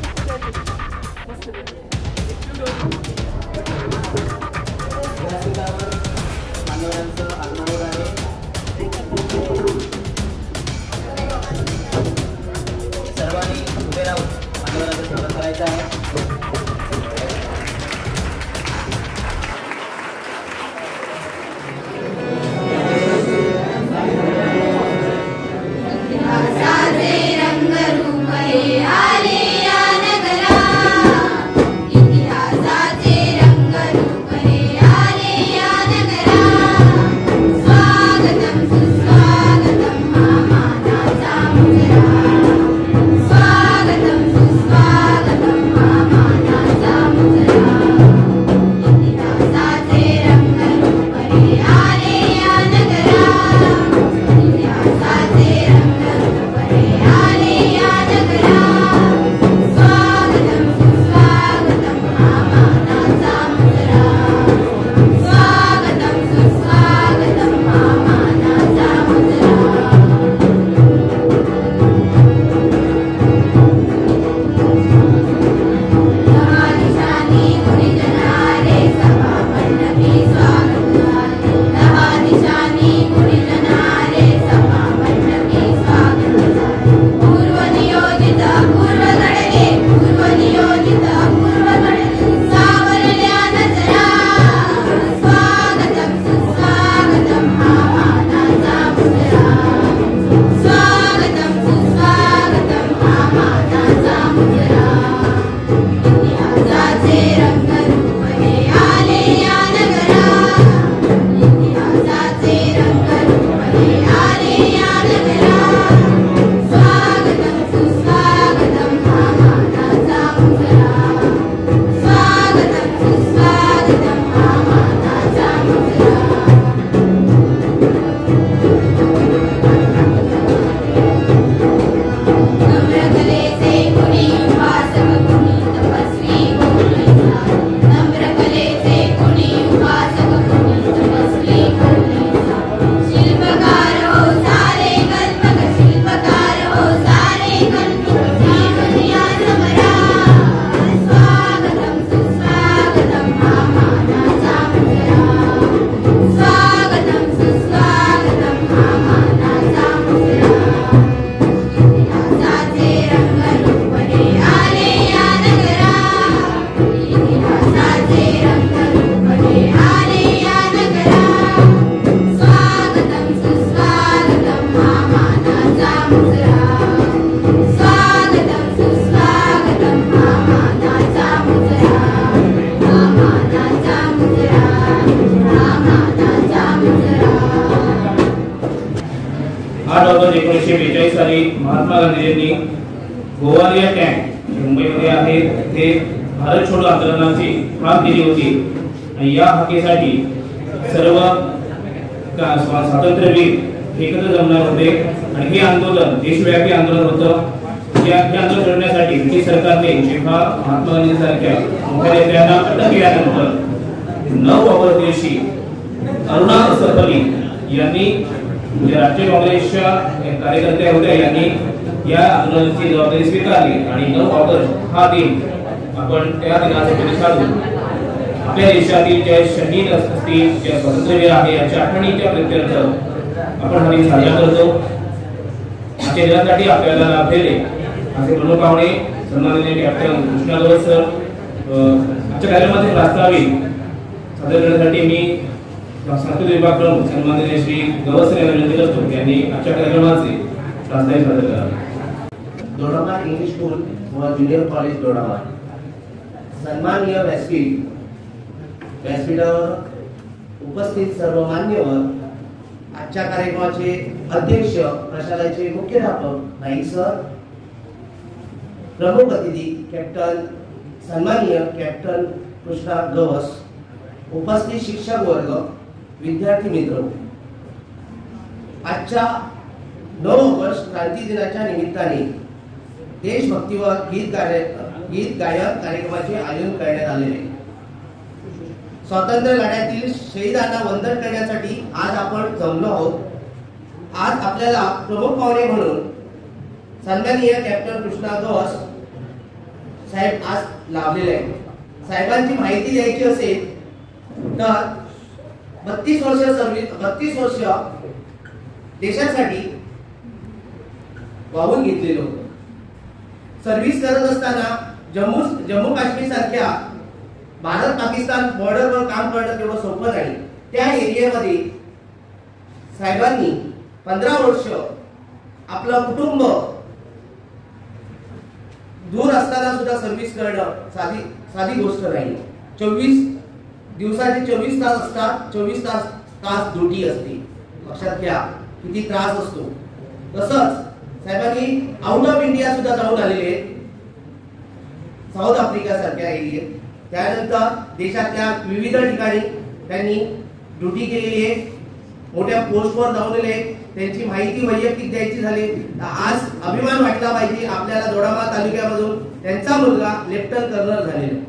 मान्यवरांचं आगमन आहे. सर्वांनी उभे राहून मान्यवरांचं स्वागत करायचं आहे. साली महात्मा गांधींनी गोवालिया कॅम्प मुंबईमध्ये आहे ते भारत छोडो आंदोलनाची हाक दिली होती आणि या हाकेसाठी सर्व स्वातंत्र्यवीर एकत्र जमणार होते आणि हे आंदोलन देशव्यापी आंदोलन होतं. या आंदोलन करण्यासाठी ब्रिटिश सरकारने जेव्हा महात्मा गांधींसारख्या मोठ्या नेत्यांना अटक केल्यानंतर 9 ऑगस्ट दिवशी अरुणा असफली यांनी राष्ट्रीय काँग्रेसच्या कार्यकर्त्या होत्या यांनी या आंदोलनाची जबाबदारी स्वीकारली आणि 9 ऑगस्ट हा दिन आपण त्या दिनाचा प्रतिसाद आपल्या देशातील जे शहीद असतील जे स्वातंत्र्यवीर आहे यांच्या आठवणीच्या प्रीत्यर्थ आपण हा दिन साजरा करतो. आजच्या दिनासाठी आपल्याला लाभलेले असे प्रमुख पाहुणे सन्माननीय कॅप्टन कृष्णा गवस सर आजच्या कार्यक्रमाचे प्रास्ताविक सादर करण्यासाठी मी सांस्कृतिक विभाग प्रमुख सन्माननीय श्री गवस सर यांना विनंती करतो की यांनी आजच्या कार्यक्रमाचे प्रास्ताविक सादर करावे. दोडामार्ग इंग्लिश स्कूल व ज्युनियर कॉलेज दोडामार्ग सन्माननीय व्यासपीठावर उपस्थित सर्व मान्यवर, आजच्या कार्यक्रमाचे अध्यक्ष, प्रशालेचे मुख्याध्यापक नाईक सर, प्रमुख अतिथी कॅप्टन सन्माननीय कॅप्टन कृष्णा गवस, उपस्थित शिक्षक वर्ग, विद्यार्थी मित्र, आजच्या 9 ऑगस्ट क्रांती दिनाच्या निमित्ताने देशभक्तीवर गीत गायन कार्यक्रमाचे आयोजन करण्यात आलेले. स्वातंत्र्य लढ्यातील शहीदांना वंदन करण्यासाठी आज आपण जमलो आहोत. आज आपल्याला प्रमुख पाहुणे म्हणून सन्माननीय कॅप्टन कृष्णा गवस साहेब आज लाभलेले आहेत. साहेबांची माहिती द्यायची असेल तर 32 वर्ष देशासाठी वाहून घेतलेलं होतं. सर्व्हिस करत असताना जम्मू काश्मीर सारख्या भारत पाकिस्तान बॉर्डरवर काम करणं तेवढं सोपं नाही. त्या एरियामध्ये साहेबांनी 15 वर्ष आपलं कुटुंब दूर असताना सुद्धा सर्व्हिस करणं साधी गोष्ट नाही. 24 दिवसाचे 24 तास असतात, 24 तास ड्युटी असते. लक्षात घ्या किती त्रास असतो. तसंच साहेबांनी आउट ऑफ इंडिया सुद्धा जाऊन आलेले, साऊथ आफ्रिका सारख्या एरियात. त्यानंतर देशातल्या विविध ठिकाणी त्यांनी ड्युटी केलेली आहे. मोठ्या पोस्टवर जाऊनले. त्यांची माहिती वैयक्तिक द्यायची झाली तर आज अभिमान वाटला पाहिजे आपल्याला दोडामार्ग तालुक्यामधून त्यांचा मुलगा लेफ्टनंट कर्नल झालेला.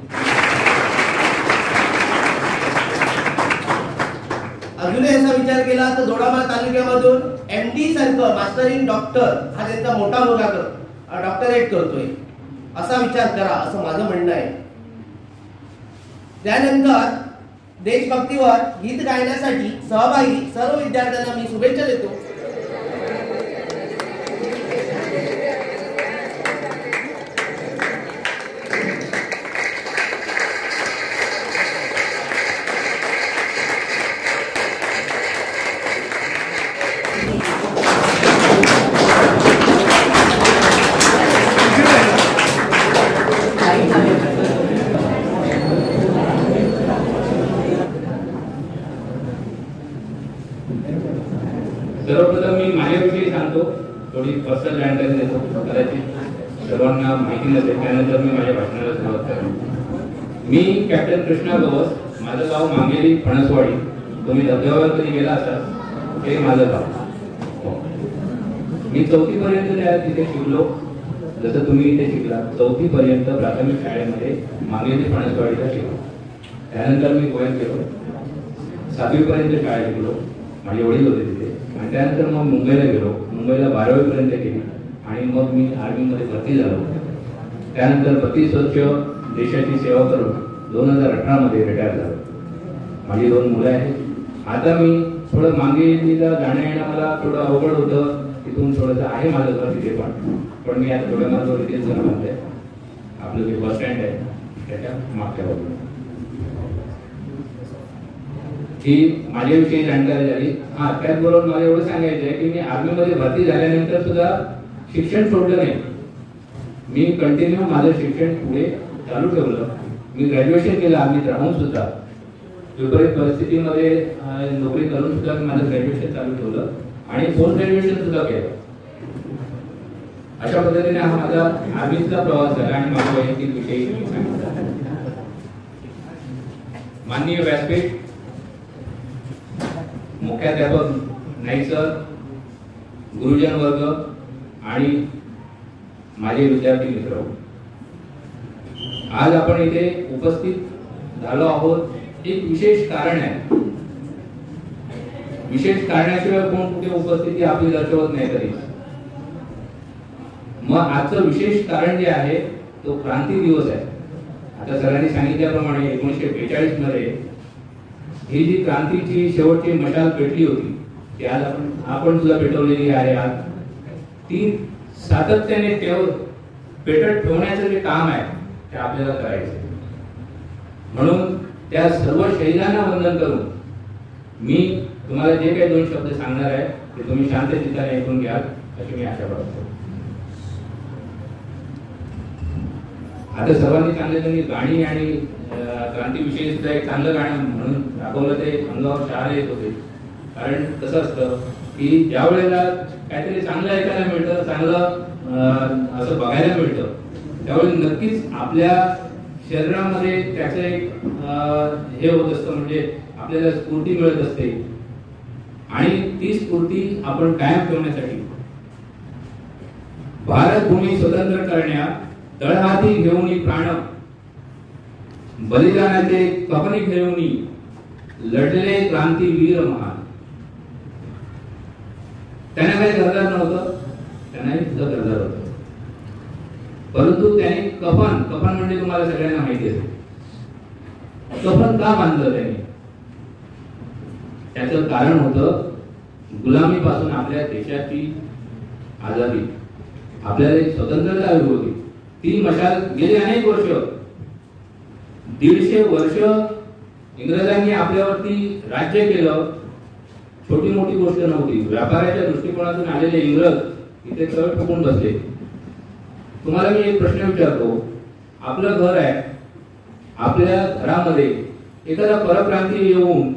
अजूनही असा विचार केला तर दोडामार्ग तालुक्यामधून MD सारखं मास्टर इन डॉक्टर हा त्यांचा मोठा मुलगा डॉक्टरेट करतोय. असा विचार करा असं माझं म्हणणं आहे. त्यानंतर देशभक्तीवर गीत गायण्यासाठी सहभागी सर्व विद्यार्थ्यांना मी शुभेच्छा देतो. सर्वप्रथम मी माझ्याविषयी सांगतो, थोडी पर्सनल जानकारी देतो. कदाचित सर्वांना माहिती नसेल, त्यानंतर मी माझ्या भाषणाला सुरुवात करेन. मी कॅप्टन कृष्णा गवस, माझं गाव मांगेली फणसवाडी. तुम्ही धबधब्यावर कधी गेला असाल, हे माझं गाव. मी 4थी पर्यंत तिथे शिकलो. जसं तुम्ही इथे शिकला 4थी पर्यंत प्राथमिक शाळेमध्ये मांगेली फणसवाडीला शिकलो. त्यानंतर मी गोव्यात गेलो, 7वी पर्यंत शाळा शिकलो. माझे वडील होते तिथे. आणि त्यानंतर मग मुंबईला गेलो. मुंबईला 12वी पर्यंत केली आणि मग मी आर्मीमध्ये भरती झालो. त्यानंतर 32 वर्ष देशाची सेवा करून 2018 मध्ये रिटायर झालो. माझी 2 मुलं आहेत. आता मी थोडं मांगेलीला जाणं येणं मला थोडं अवघड होतं. तिथून थोडंसं आहे माझं घर तिथे, पण मी आता थोड्या माझं इथेच घर बांधलंय. आपलं जे बस स्टँड आहे त्याच्या मागच्या बाजूला. ही माझ्याविषयी जानकारी झाली. त्याचबरोबर मला एवढं सांगायचं आहे की मी आर्मीमध्ये भरती झाल्यानंतर सुद्धा शिक्षण सोडलं नाही. मी कंटिन्यू माझं शिक्षण पुढे चालू ठेवलं. मी ग्रॅज्युएशन केलं आर्मीत राहून सुद्धा. विपरीत परिस्थितीमध्ये नोकरी करून सुद्धा मी माझं ग्रॅज्युएशन चालू ठेवलं आणि पोस्ट ग्रॅज्युएशन सुद्धा केलं. अशा पद्धतीने हा माझा आर्मीचा प्रवास झाला आणि माझ्या वैयक्तिक विषयी सांगितलं. माननीय व्यासपीठ, मुख्याध्यापक नाईक सर, गुरुजन वर्ग आणि माझे विद्यार्थी मित्र, आज आपण इथे उपस्थित झालो आहोत. एक विशेष कारण आहे. विशेष कारणाशिवाय कोण कुठे उपस्थिती आपली दर्शवत नाही. तरी मग आजचं विशेष कारण जे आहे तो क्रांती दिवस आहे. आता सरांनी सांगितल्याप्रमाणे 1942 मध्ये ही जी क्रांतीची शेवटची मशाल पेटली होती ती आज आपण सुद्धा पेटवलेली आहे. आज ती सातत्याने पेटत ठेवण्याचं जे काम आहे ते आपल्याला करायचं. म्हणून त्या सर्व शहीदांना वंदन करून मी तुम्हाला जे काही 2 शब्द सांगणार आहे ते तुम्ही शांत चित्ताने ऐकून घ्याल अशी मी आशा बाळगतो. आता सर्वांनी सांगितलं की गाणी आणि क्रांतीविषयी सुद्धा एक चांगलं गाणं म्हणून दाखवलं. ते अंगावर शहारे येत होते. कारण कसं असतं की ज्या वेळेला काहीतरी चांगलं ऐकायला मिळतं, चांगलं असं बघायला मिळतं, त्यावेळी नक्कीच आपल्या शरीरामध्ये त्याचं एक हे होत असतं. म्हणजे आपल्याला स्फूर्ती मिळत असते आणि ती स्फूर्ती आपण कायम ठेवण्यासाठी भारत भूमी स्वतंत्र करण्या तळहाती घेऊन प्राण बलिदानाचे कपनी घेऊन लढले क्रांतीवीर महान. त्यांना काही घरदार नव्हतं, त्यांनाही सुद्धा घरदार होतं. परंतु त्याने कफन म्हणजे तुम्हाला सगळ्यांना माहिती असेल, कफन का बांधलं त्यांनी? त्याचं कारण होतं गुलामीपासून आपल्या देशाची आझादी, आपल्याला एक स्वतंत्रता हवी होती. ती मशाल गेली अनेक वर्ष, 150 वर्ष इंग्रजांनी आपल्यावरती राज्य केलं. छोटी मोठी गोष्ट नव्हती. व्यापाराच्या दृष्टिकोनातून आलेले इंग्रज इथे तळ ठोकून बसले. तुम्हाला मी एक प्रश्न विचारतो, आपलं घर आहे, आपल्या घरामध्ये एखादा परप्रांतीय येऊन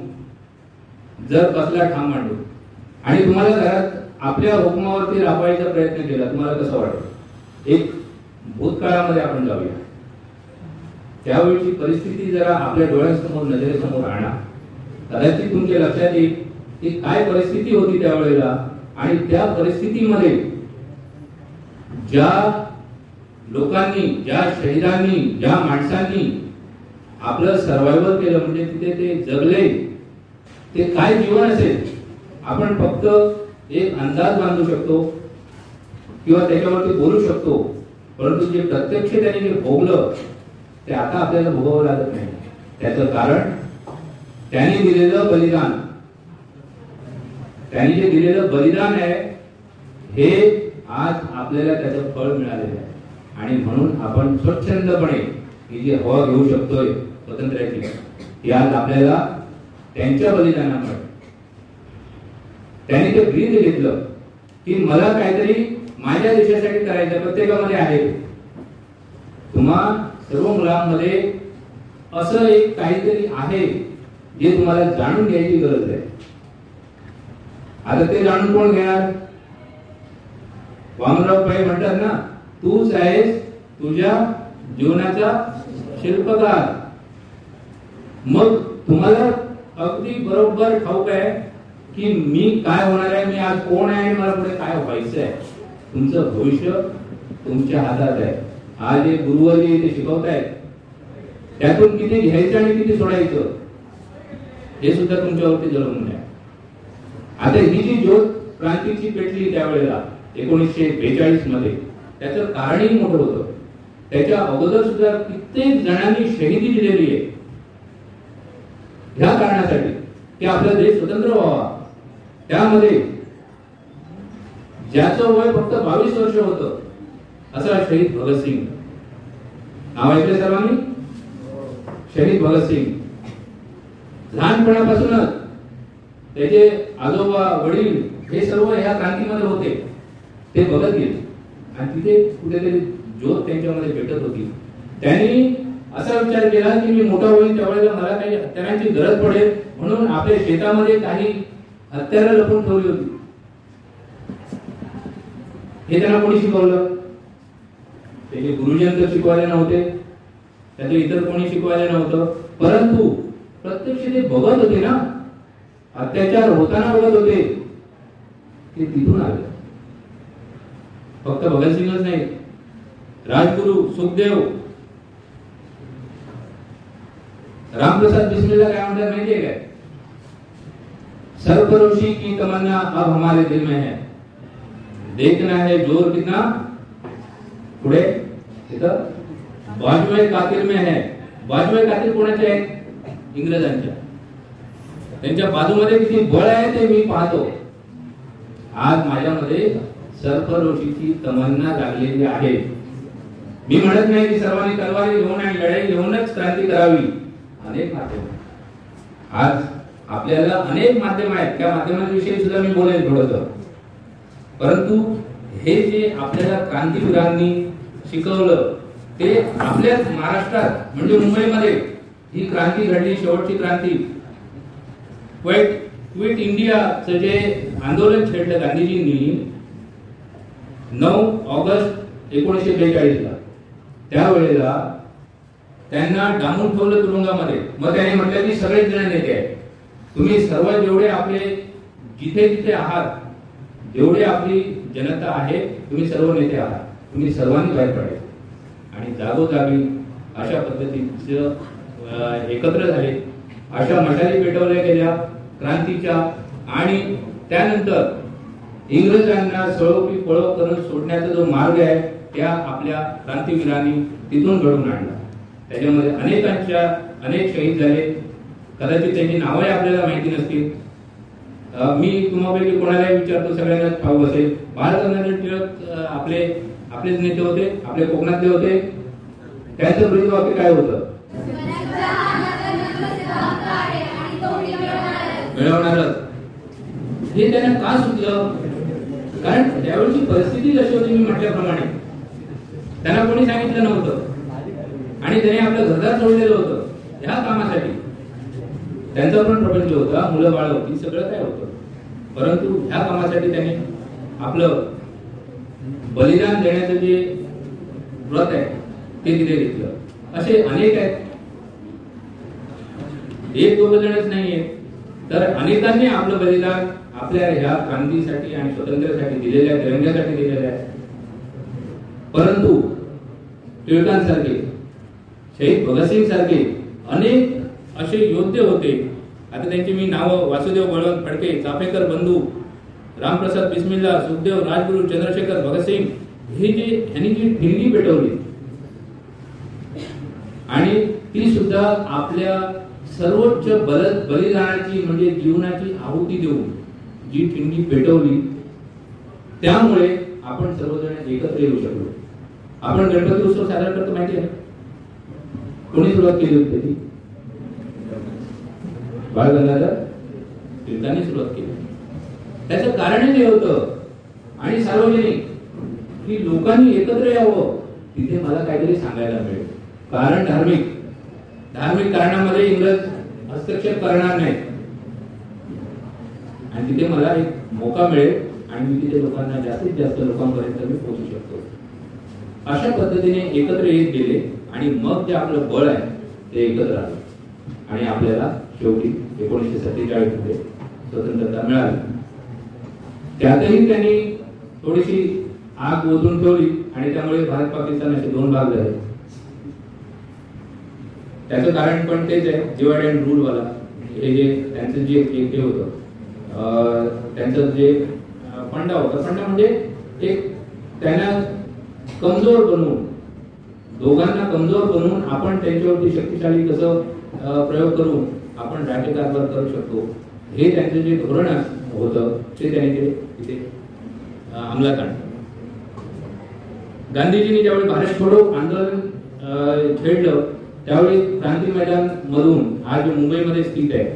जर कसला ठाम मांडू आणि तुम्हाला घरात आपल्या हुकमावरती राबवायचा प्रयत्न केला, तुम्हाला कसं वाटतं? एक भूतकाळामध्ये आपण जाऊया. त्यावेळीची परिस्थिती जरा आपल्या डोळ्यासमोर, नजरेसमोर आणा. कदाचित तुमच्या लक्षात येईल की काय परिस्थिती होती त्यावेळेला, आणि त्या परिस्थितीमध्ये ज्या लोकांनी, ज्या शहीदांनी, ज्या माणसांनी आपलं सर्व्हायव्हल केलं, म्हणजे तिथे ते जगले, ते काय जीवन असेल आपण फक्त एक अंदाज बांधू शकतो किंवा त्याच्यावरती बोलू शकतो. परंतु जे प्रत्यक्ष त्यांनी जे भोगलं ते आता आपल्याला भोगावं लागत नाही. त्याचं कारण त्यांनी दिलेलं बलिदान. त्यांनी जे दिलेलं बलिदान आहे हे आज आपल्याला त्याचं फळ मिळालेलं आहे. आणि म्हणून आपण स्वच्छंदपणे ही जी हवा घेऊ शकतोय स्वातंत्र्याची, ती आज आपल्याला त्यांच्या बलिदानामुळे. त्यांनी ते ब्रीद घेतलं की मला काहीतरी माझ्या देशासाठी करायचं. प्रत्येकामध्ये आहे, तुम्हा सर्व मुलांमध्ये असं एक काहीतरी आहे जे तुम्हाला जाणून घ्यायची गरज आहे. आता ते जाणून कोण घेणार? वामनराव पै म्हणतात ना, तूच आहेस तुझ्या जीवनाचा शिल्पकार. मग तुम्हाला अगदी बरोबर ठाऊक आहे की मी काय होणार आहे, मी आज कोण आहे आणि मला पुढे काय व्हायचं आहे. तुमचं भविष्य तुमच्या हातात आहे. आज जे गुरुवर्य इथे शिकवतायत त्यातून किती घ्यायचं आणि किती सोडायचं हे सुद्धा तुमच्यावरती जळून आहे. आता ही जी ज्योत क्रांतीची पेटली त्यावेळेला 1942 मध्ये, त्याचं कारणही मोठं होतं. त्याच्या अगोदर सुद्धा कित्येक जणांनी शहीदी दिलेली आहे ह्या कारणासाठी की आपला देश स्वतंत्र व्हावा. त्यामध्ये ज्याचं वय फक्त 22 वर्ष होतं असा शहीद भगतसिंग. नाव ऐकलं सर्वांनी? शहीद भगतसिंग लहानपणापासूनच त्याचे आजोबा, वडील हे सर्व ह्या क्रांतीमध्ये होते. ते बघत गेले आणि तिथे कुठेतरी ज्योत त्यांच्यामध्ये पेटत होती. त्यांनी असा विचार केला की मी मोठा होईल त्यावेळेला मला काही हत्यारांची गरज पडेल, म्हणून आपल्या शेतामध्ये काही हत्यारं लपून ठेवली होती. हे त्यांना कोणी शिकवलं? त्याचे गुरुजन तर शिकवायला नव्हते, त्याचे इतर कोणी शिकवायला नव्हतं. परंतु प्रत्यक्ष ते बघत होते ना, अत्याचार होताना बघत होते, ते तिथून आले. फक्त भगतसिंगच नाही, राजगुरु सुखदेव, रामप्रसाद बिस्मिल्ला काय म्हणतात माहितीये काय? सरफरोशी की तमन्ना अब हमारे दिल में है, देखना है जोर कितना. पुढे तिथं बाजवे कातिल में है. बाजवे कातिल कोणाचे आहेत? इंग्रजांच्या. त्यांच्या बाजूमध्ये किती बळ आहे ते मी पाहतो. आज माझ्यामध्ये सरफरोशीची तमन्ना लागलेली आहे. मी म्हणत नाही की सर्वांनी तलवारी घेऊन आणि लढाई घेऊनच क्रांती करावी. अनेक माध्यम आज आपल्याला अनेक माध्यम आहेत, त्या माध्यमांविषयी सुद्धा मी बोलेन थोडंसं. परंतु हे जे आपल्याला क्रांतीवीरांनी शिकवलं ते आपल्याच महाराष्ट्रात म्हणजे मुंबईमध्ये ही क्रांती घडली, शेवटची क्रांती. क्विट इंडियाचं जे आंदोलन छेडलं गांधीजींनी 9 ऑगस्ट 1942 ला, त्यावेळेला त्यांना डांबून ठेवलं तुरुंगामध्ये. मग त्यांनी म्हटलं की सगळेच जण नेते आहेत, तुम्ही सर्व जेवढे आपले जिथे जिथे आहात, जेवढे आपली जनता आहे, तुम्ही सर्व नेते आहात, तुम्ही सर्वांनी बाहेर पडायचे. आणि जागोजागी अशा पद्धतीचं एकत्र झाले, अशा मशाली पेटवल्या गेल्या क्रांतीच्या. आणि त्यानंतर इंग्रजांना सळो की पळो करून सोडण्याचा जो मार्ग आहे त्या आपल्या क्रांतीवीरांनी तिथून घडवून आणला. त्याच्यामध्ये अनेक शहीद झाले. कदाचित त्यांची नावही आपल्याला माहिती नसतील. मी तुम्हापैकी कोणालाही विचारतो, सगळ्यांनाच ठाऊक असेल. बाळगंगाधर टिळक आपलेच नेते होते, आपले कोकणातले होते. त्यांचं ब्रीदवाक्य काय होतं? मिळवणारच. हे त्यांना का सुचलं? कारण त्यावेळची परिस्थिती जशी होती, मी म्हटल्याप्रमाणे त्यांना कोणी सांगितलं नव्हतं आणि त्यांनी आपलं घरदार सोडलेलं होतं ह्या कामासाठी. त्यांचा पण प्रपंच होता, मुलं बाळ होती, सगळं काय होतं, परंतु ह्या कामासाठी त्यांनी आपलं बलिदान देण्याचं जे व्रत आहे ते तिथे घेतलं. असे अनेक आहेत, एक दोघ जणच नाहीये, तर अनेकांनी आपलं बलिदान आपल्या ह्या क्रांतीसाठी आणि स्वातंत्र्यासाठी दिलेल्या, तिरंग्यासाठी दिलेल्या आहे. परंतु टिळकांसारखे, शहीद भगतसिंग सारखे अनेक असे योद्धे होते. आता त्यांची मी नावं वासुदेव बळवंत फडके, चाफेकर बंधू, रामप्रसाद बिस्मिल्ला, सुखदेव, राजगुरू, चंद्रशेखर, भगतसिंग, हे जे यांनी जी ठिणगी पेटवली आणि ती सुद्धा आपल्या सर्वोच्च बलिदानाची म्हणजे जीवनाची आहुती देऊन जी ठिणगी पेटवली, त्यामुळे आपण सर्वजण एकत्र येऊ शकलो. आपण गणपती उत्सव साजरा करतो माहिती आहे, कोणी सुरुवात केली होती त्याची? बाळगंगाधर टिळकांनी सुरुवात केली. त्याचं कारणही हे होतं आणि सार्वजनिक की लोकांनी एकत्र यावं, तिथे मला काहीतरी सांगायला मिळेल. कारण धार्मिक कारणामध्ये इंग्रज हस्तक्षेप करणार नाही आणि तिथे मला एक मौका मिळेल आणि मी तिथे लोकांना जास्तीत जास्त लोकांपर्यंत मी पोहोचू शकतो. अशा पद्धतीने एकत्र येत गेले आणि मग जे आपलं बळ आहे ते एकत्र आलं आणि आपल्याला शेवटी 1947 मध्ये स्वतंत्रता मिळाली. त्यातही त्यांनी थोडीशी आग ओढून ठेवली आणि त्यामुळे भारत पाकिस्तान असे दोन भाग झाले. त्याचं कारण पण तेच आहे, डिवाइड अँड रूल वाला. हे जे त्यांचं जे एक हे होतं, त्यांचं जे फंडा होता, फंडा म्हणजे एक त्यांना कमजोर बनवून, दोघांना कमजोर बनवून आपण त्यांच्यावरती शक्तिशाली कसं प्रयोग करून आपण राज्यकारभार करू शकतो, हे त्यांचं जे धोरण होतं ते त्यांनी ते तिथे अंमलात आणलं. गांधीजींनी ज्यावेळी भारत छोडो आंदोलन छेडलं त्यावेळी क्रांती मैदान मधून आज मुंबईमध्ये स्थित आहे,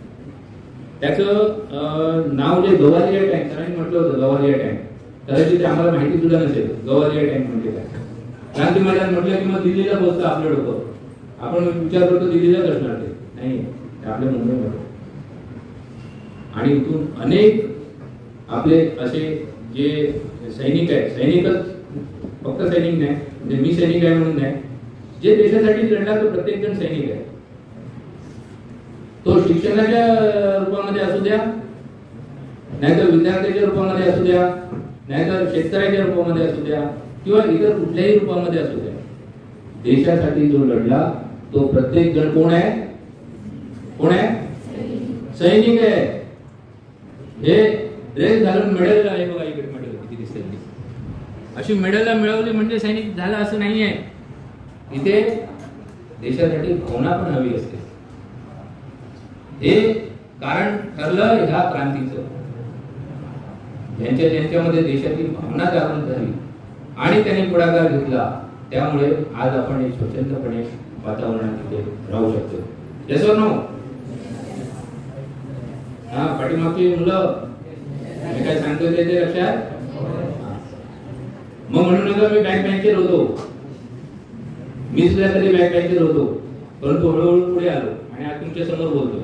त्याचं नाव जे गवालिया टँक, सरांनी म्हटलं होतं गवालिया टँक, कदाचित आम्हाला माहिती सुद्धा नसेल गवालिया टँक म्हणजे काय. क्रांती मैदान म्हटलं की मग दिल्लीला पोहोचतं आपलं डोकं, आपण विचार करतो दिल्लीलाच असणार, ते नाही, आपल्या मुंबईमध्ये. आणि इथून अनेक आपले असे जे सैनिक आहेत, सैनिकच फक्त सैनिक नाही, म्हणजे मी सैनिक आहे म्हणून नाही, जे देशासाठी लढला तो प्रत्येक जण सैनिक आहे. तो शिक्षणाच्या रूपामध्ये असू द्या, नाहीतर विद्यार्थ्याच्या रूपामध्ये असू द्या, नाहीतर शेतकऱ्याच्या रूपामध्ये असू द्या, किंवा इतर कुठल्याही रूपामध्ये असू द्या, देशासाठी जो लढला तो प्रत्येक जण कोण आहे? कोण आहे? सैनिक आहे. हे ड्रेस घालून मेडल आहे बघा, इकडे मेडल किती दिसते, अशी मेडल मिळवली म्हणजे सैनिक झाला असं नाहीये. इथे देशासाठी भावना पण हवी असते. हे कारण ठरलं ह्या क्रांतीचं, ज्यांच्यामध्ये देशाची भावना जागृत झाली आणि त्यांनी पुढाकार घेतला, त्यामुळे आज आपण एक स्वतंत्रपणे वातावरणात तिथे राहू शकतो. येस और नो? हा, पाठीमागची मुलं मी काय सांगतो ते लक्षात. मग म्हणू नका मी बँक बँकेत होतो, मी सुद्धा कधी बँक बँकेत होतो, परंतु हळूहळू पुढे आलो आणि आज तुमच्या समोर बोलतो.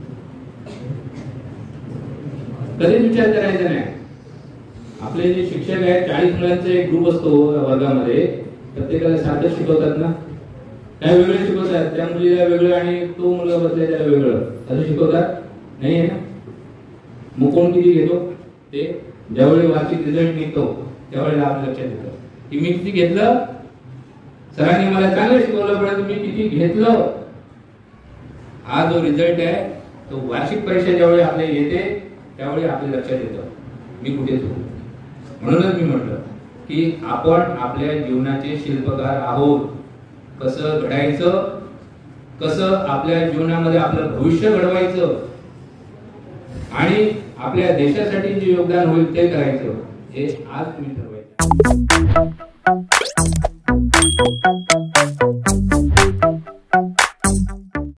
कधीच विचार करायचा नाही. आपले जे शिक्षक आहेत, 40 मुलांचा एक ग्रुप असतो वर्गामध्ये, प्रत्येकाला सारखं शिकवतात ना, काय वेगळं शिकवतात, त्या मुलीला वेगळं आणि तो मुलगा बसलाय त्याला वेगळं, असं शिकवतात नाही आहे ना. मग कोण किती घेतो ते ज्यावेळी वार्षिक रिझल्ट निघतो त्यावेळेला आपल्या लक्षात येतं की मी किती घेतलं, सरांनी मला चांगलं शिकवलं परंतु मी किती घेतलं. हा जो रिझल्ट आहे तो वार्षिक परीक्षा ज्यावेळी आपल्या येते त्यावेळी आपल्या लक्षात येतं मी कुठे चुकलो. म्हणूनच मी म्हटलं की आपण आपल्या जीवनाचे शिल्पकार आहोत. कसं घडायचं, कसं आपल्या जीवनामध्ये आपलं भविष्य घडवायचं आणि आपल्या देशासाठी जे योगदान होईल ते करायचं, हे आज तुम्ही ठरवायचं.